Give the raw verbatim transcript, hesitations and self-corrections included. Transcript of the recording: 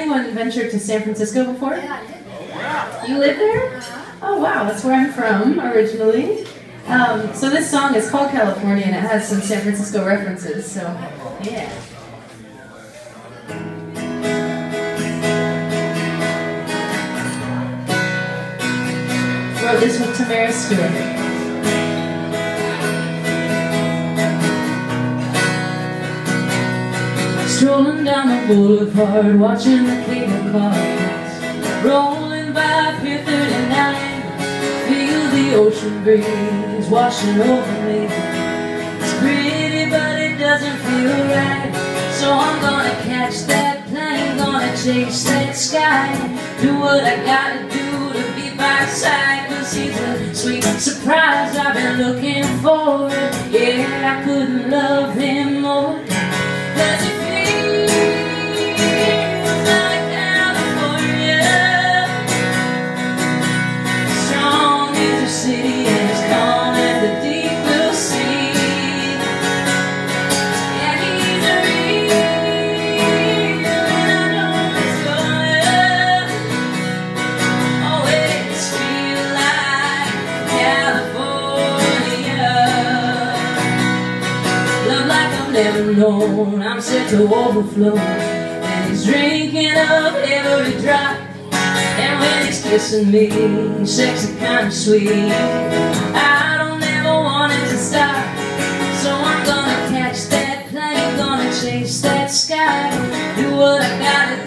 anyone ventured to San Francisco before? Yeah, I did. You live there? Oh wow, that's where I'm from originally. Um, so this song is called California and it has some San Francisco references, so yeah. Wrote this with Tamara Stewart. Strolling down the boulevard, watching the cable cars rolling by Pier thirty-nine. Feel the ocean breeze washing over me. It's pretty, but it doesn't feel right. So I'm gonna catch that plane, gonna chase that sky. Do what I gotta do to be by his side, 'cause he's a sweet surprise I've been looking for. Yeah, I couldn't love him more. 'Cause he city and it's calm at the deep blue sea. Yeah, he's a real, and I know it's gonna always feel like California. Love like I've never known, I'm set to overflow, and he's drinking up every drop. And when he's kissing me, sexy kind of sweet, I don't ever want it to stop. So I'm gonna catch that plane, gonna chase that sky, do what I gotta